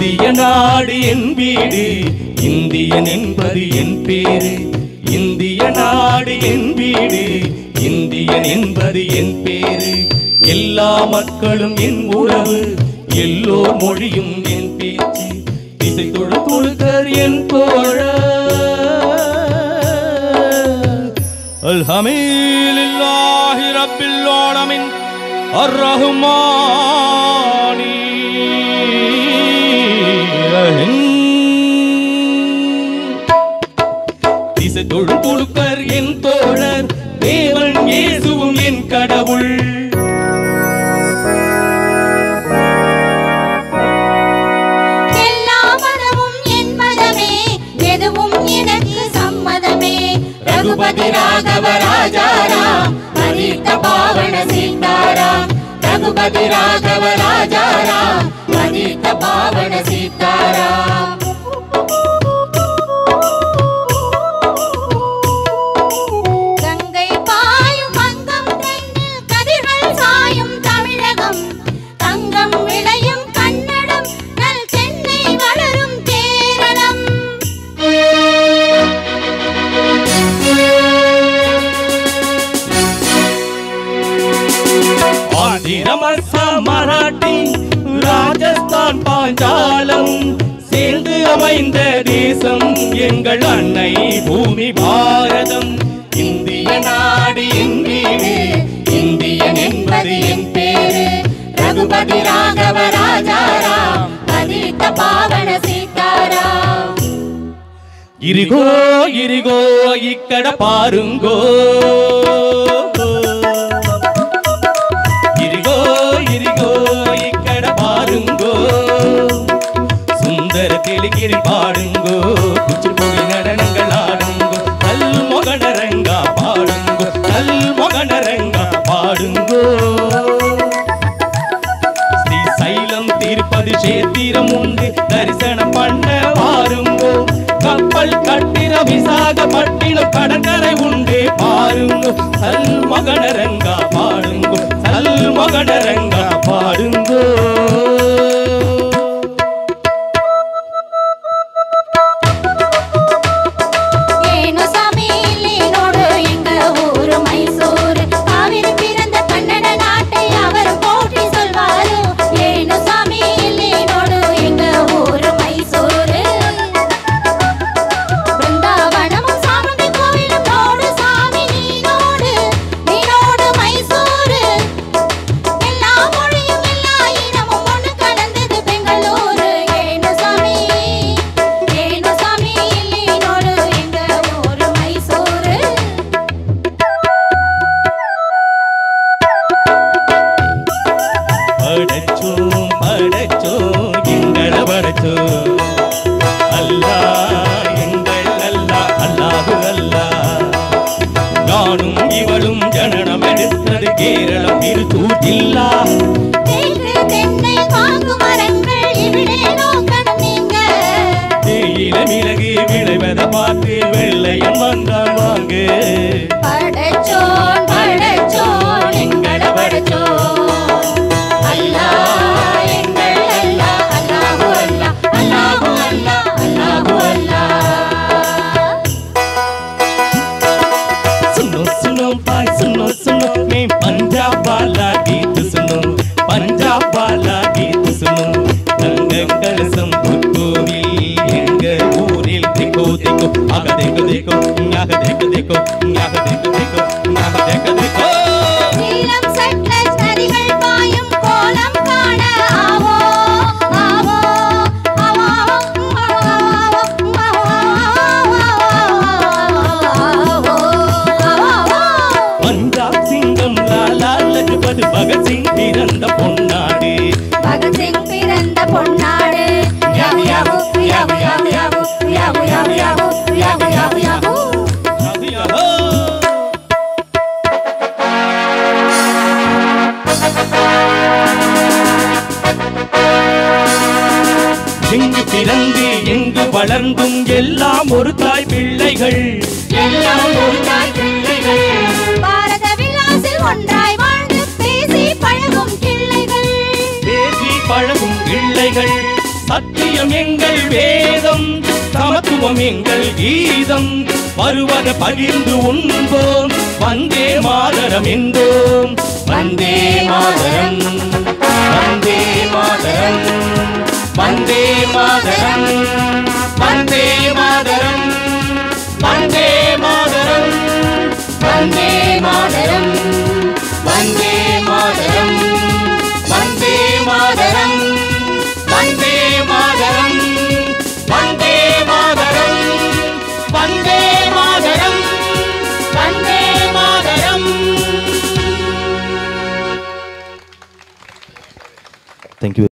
இந்திய நாடு என் வீடு, இந்தியன் என்பது என் பேரு. இந்திய நாடு என் வீடு, இந்தியன் என்பது என் பேரு. எல்லா மக்களும் என் உறவு, எல்லோர் மொழியும் என் பேச்சு. திசை தொழுக்கர் என் தோழர். அல்ஹம்துலில்லாஹி ரப்பில் ஆலமீன் அர்-ரஹ்மானி ரஹீம். திசை தொழுக்கர் என் தோழர், தேவன் இயேசுவும் என் கடவுள். எல்லா மதமும் என் மதமே, எதுவும் எனக்கு சம்மதமே. ரகுபதி ராகவ ராஜாராம், பரித்த பாவன சீதாராம். ரகுபதி ராகவ ராஜாராம், பரித்த பாவன சீதாராம். மராட்டி, ராஜஸ்தான், பாஞ்சாலம் சேர்ந்து அமைந்த தேசம் எங்கள் அன்னை பூமி பாரதம். இந்திய நாடு என் வீடு, இந்தியன் என்பது என் பேரு. ரகுபதி ராகவ ராஜாராம், பதித்த பாவன சீதாராம். ఇరిగో ఇరిగో ఇక్కడ పారుంగో, ఇరిగో ఇరిగో ఇక్కడ పారుంగో. சுந்தர தெளிகிரி பாடுங்கோ, குச்சிப்புடி நடனங்கள் ஆடுங்கோ. நல் மொகனரங்கா பாடுங்கோ, நல் மொகனரங்கா பாடுங்கோ. ஸ்ரீ சைலம் திருப்பதி சேத்திரம் உண்டு, தரிசனம் பண்ண வாருங்கோ. கப்பல் கட்டிர விசாகப்பட்டினம் கடற்கரை உண்டு பாருங்கோ. நல் மொகனரங்கா பாடுங்கோ, நல் மொகனரங்கா பாடுங்கோ. வளர்ந்தும் எல்லாம் ஒரு தாய் பிள்ளைகள், எல்லாம் ஒரு தாய் பிள்ளைகள். பாரத விலாசில் ஒன்றாய் வாழ்ந்து பேசி பழகும் கிள்ளைகள், பேசி பழகும் கிள்ளைகள். சத்தியம் எங்கள் வேதம், சமத்துவம் எங்கள் கீதம். வருவன பகிர்ந்து உண்போம், வந்தே மாதரம் என்போம். வந்தே மாதரம், வந்தே மாதரம், வந்தே மாதரம், வந்தே மாதரம், வந்தே மாதரம், வந்தே மாதரம், வந்தே மாதரம், வந்தே மாதரம், வந்தே மாதரம், வந்தே மாதரம், வந்தே மாதரம், வந்தே மாதரம். Thank you.